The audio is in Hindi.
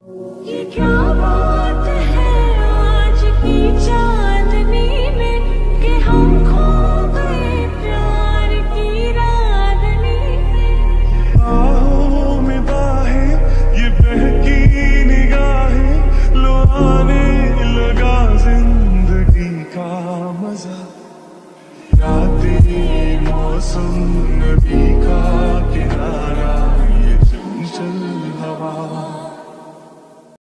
ये क्या बात है आज की चांदनी में कि हम खो गए प्यार की रागनी में। बाहों में बाहें ये बहकी निगाहें लो आने लगा जिंदगी का मजा। रातें मौसम नदी